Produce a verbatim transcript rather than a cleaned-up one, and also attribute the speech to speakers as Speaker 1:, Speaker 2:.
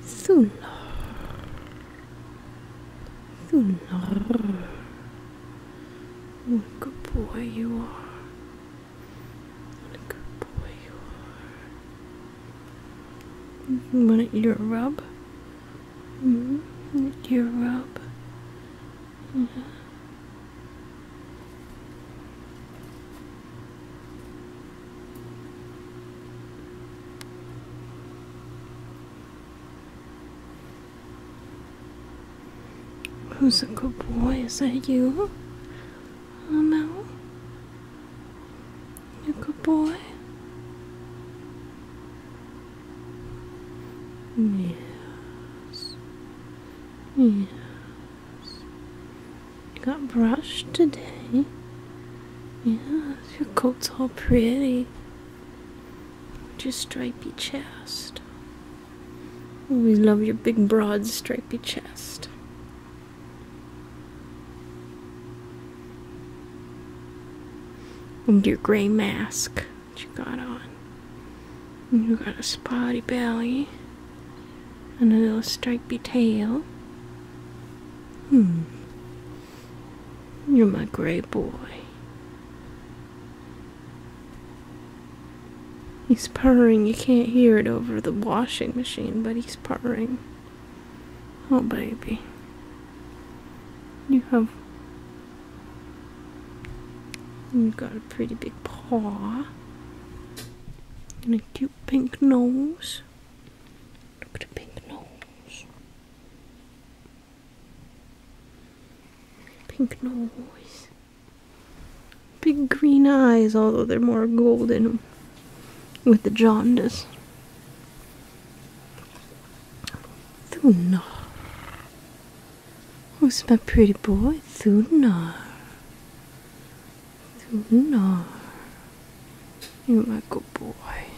Speaker 1: Thunar. Thunar. What a good boy you are. What a good boy you are. Want it your rub? Mm-hmm. Want it your rub? Yeah. Who's a good boy? Is that you? Oh no? You a good boy? Yes. Yes. You got brushed today? Yes, your coat's all pretty. With your stripy chest. We love your big broad stripy chest. And your gray mask that you got on. And you got a spotty belly. And a little stripy tail. Hmm. You're my gray boy. He's purring. You can't hear it over the washing machine, but he's purring. Oh, baby. You have... You got a pretty big paw. And a cute pink nose. Look at the pink nose. Pink nose. Big green eyes, although they're more golden with the jaundice. Thunar. Who's my pretty boy? Thunar. Thunar. You're my good boy.